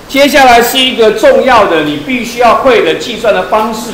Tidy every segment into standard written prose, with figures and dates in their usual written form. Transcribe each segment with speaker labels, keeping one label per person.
Speaker 1: 接下来是一个重要的，你必须要会的计算的方式，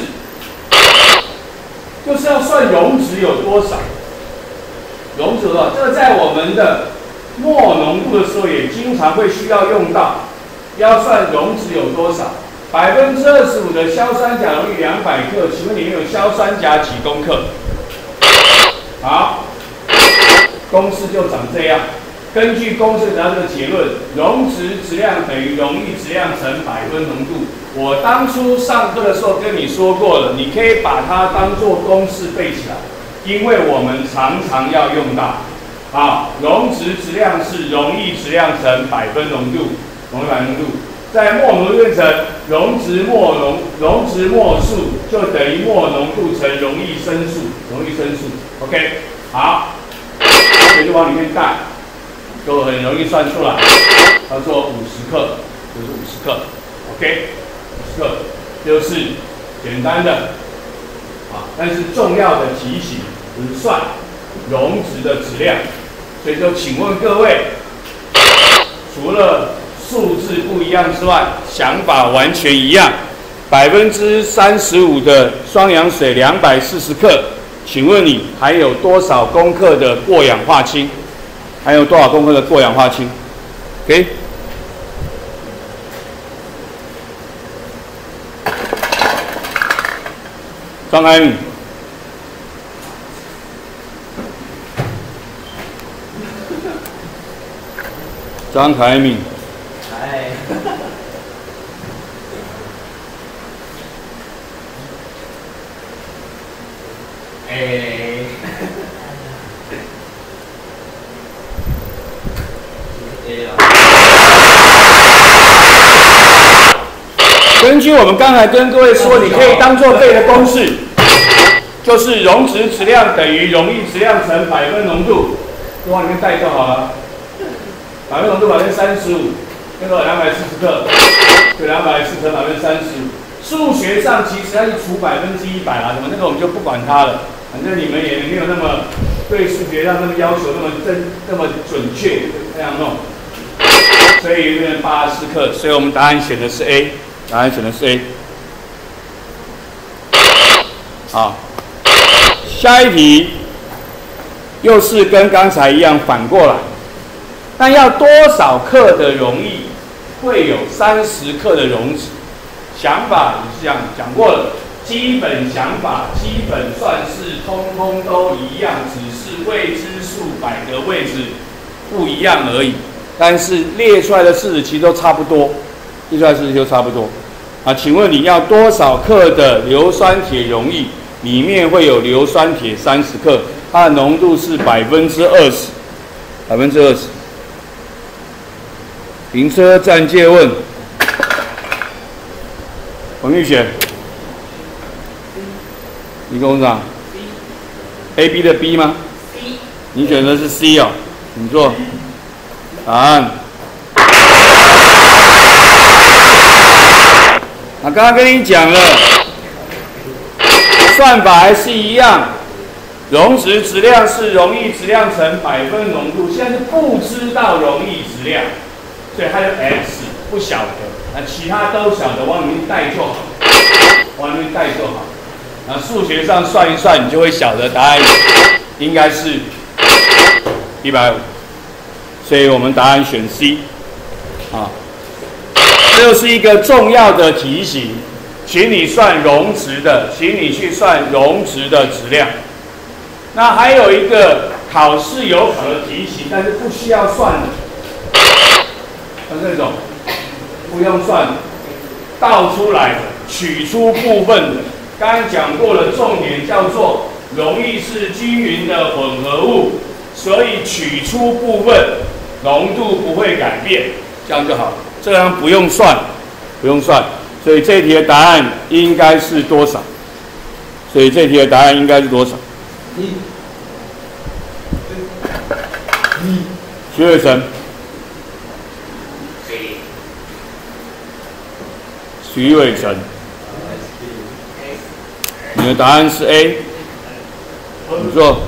Speaker 1: 就是要算溶质有多少。溶质这个在我们的末浓度的时候也经常会需要用到，要算溶质有多少。25%的硝酸钾溶液200克，请问里面有硝酸钾几公克？好，公式就长这样。根据公式得到这个结论，溶质质量等于溶液质量乘百分浓度。我当初上课的时候跟你说过了，你可以把它当做公式背起来，因为我们常常要用到。好，溶质质量是溶液质量乘百分浓度，在末浓度变成溶质末数就等于末浓度乘溶液升数，OK， 好，所以就往里面带。就很容易算出来，叫做50克，就是50克 ，OK， 50克就是简单的啊，但是重要的提醒就是算溶质的质量，所以就请问各位，除了数字不一样之外，想法完全一样，35%的双氧水240克，请问你还有多少公克的过氧化氢？还有多少公克的过氧化氢 ？OK， 张开敏，张凯敏，根据我们刚才跟各位说，你可以当做背的公式，就是溶质质量等于溶液质量乘百分浓度，就往里面带就好了。百分浓度35%，那个240克，就240乘35%。数学上其实它是除100%啦，什么那个我们就不管它了，反正你们也没有那么对数学上那么要求那么准确，这样弄。所以变成84克，所以我们答案选的是 A。答案选的是 A。好，下一题又是跟刚才一样反过来，但要多少克的溶液会有30克的溶脂？想法也是这样讲过了，基本想法、基本算式通通都一样，只是未知数摆的位置不一样而已。但是列出来的式子其实都差不多。列出来的式子就差不多啊，请问你要多少克的硫酸铁溶液？里面会有硫酸铁30克，它的浓度是20%。停车暂借问，彭玉璇，你跟我讲 ，A、B 的 B 吗 ？C， 你选的是 C 哦，请坐，答案。刚刚跟你讲了，算法还是一样，溶质质量是溶液质量乘百分浓度，现在是不知道溶液质量，所以它就 X 不晓得，那其他都晓得，往里面带就好，那数学上算一算，你就会晓得答案应该是150，所以我们答案选 C， 啊。这就是一个重要的提醒，请你算溶质的，请你去算溶质的质量。那还有一个考试有考的题型，但是不需要算的，像这种不用算的，倒出来的，取出部分的。刚刚讲过了，重点叫做溶液是均匀的混合物，所以取出部分，浓度不会改变，这样就好了。这样不用算，所以这题的答案应该是多少？徐伟成，你的答案是 A， 你做。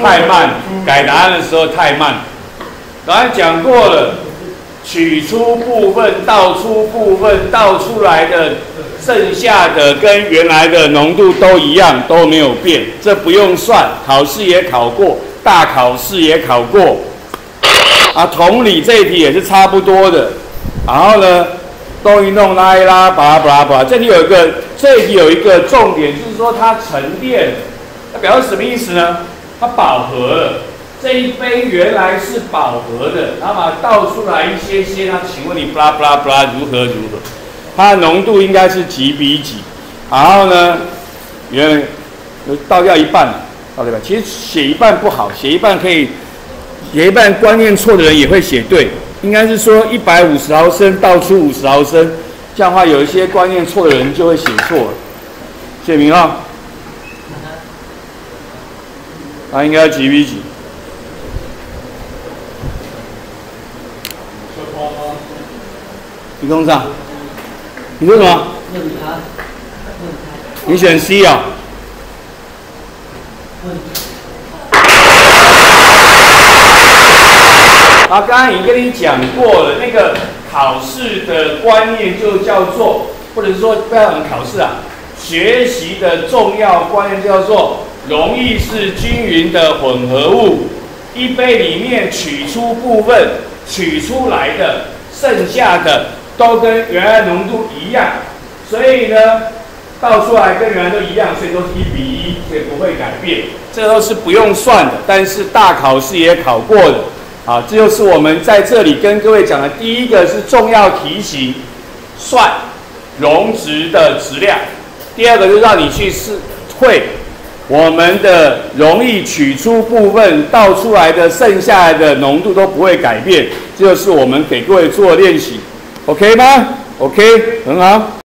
Speaker 1: 太慢，改答案的时候太慢。刚才讲过了，取出部分、倒出部分，倒出来的剩下的跟原来的浓度都一样，都没有变，这不用算，考试也考过，大考试也考过。啊，同理这一题也是差不多的。然后呢，弄一弄，拉一拉，巴拉巴拉巴拉。这一题有一个重点，就是说它沉淀了，它表示什么意思呢？它饱和了。这一杯原来是饱和的，然后把它倒出来一些些，那请问你巴拉巴拉巴拉如何？它的浓度应该是几比几？然后呢，原来倒掉一半，倒掉一半。其实写一半不好，写一半可以，写一半观念错的人也会写对。应该是说150毫升倒出50毫升，这样的话有一些观念错的人就会写错了。写明了，它应该几比几？你跟上，你说什么？你选 C 啊？刚刚已经跟你讲过了，那个考试的观念就叫做，或者是说不要讲考试啊，学习的重要观念叫做溶液是均匀的混合物，一杯里面取出部分，取出来的剩下的都跟原来浓度一样，所以呢，倒出来跟原来都一样，所以都是1比1，所以不会改变。这都是不用算的，但是大考试也考过的。好，这就是我们在这里跟各位讲的第一个是重要题型，算溶质的质量。第二个就让你去会我们的溶液取出部分倒出来的剩下来的浓度都不会改变，这就是我们给各位做的练习。OK 吗 ？OK， 很好。